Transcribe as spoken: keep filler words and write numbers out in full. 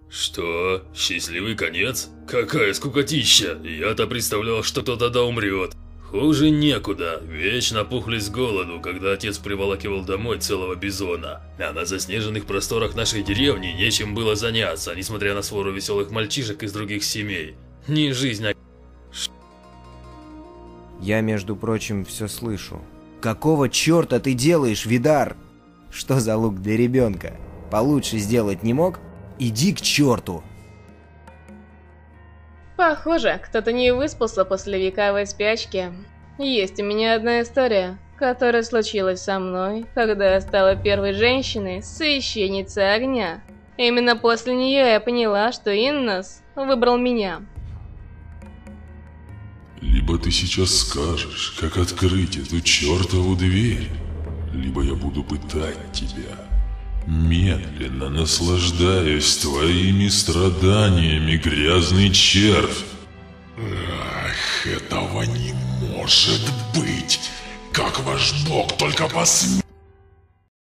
Что? Счастливый конец? Какая скукотища! Я-то представлял, что кто-то да умрет. Хуже некуда. Вечно пухли с голоду, когда отец приволакивал домой целого бизона. А на заснеженных просторах нашей деревни нечем было заняться, несмотря на свору веселых мальчишек из других семей. Не жизнь, а... Я, между прочим, все слышу. Какого черта ты делаешь, Видар? Что за лук для ребенка? Получше сделать не мог? Иди к черту! Похоже, кто-то не выспался после вековой спячки. Есть у меня одна история, которая случилась со мной, когда я стала первой женщиной, священницей огня. Именно после нее я поняла, что Иннос выбрал меня. Либо ты сейчас скажешь, как открыть эту чертову дверь, либо я буду пытать тебя, медленно наслаждаясь твоими страданиями, грязный червь. Ах, этого не может быть! Как ваш бог только посмел!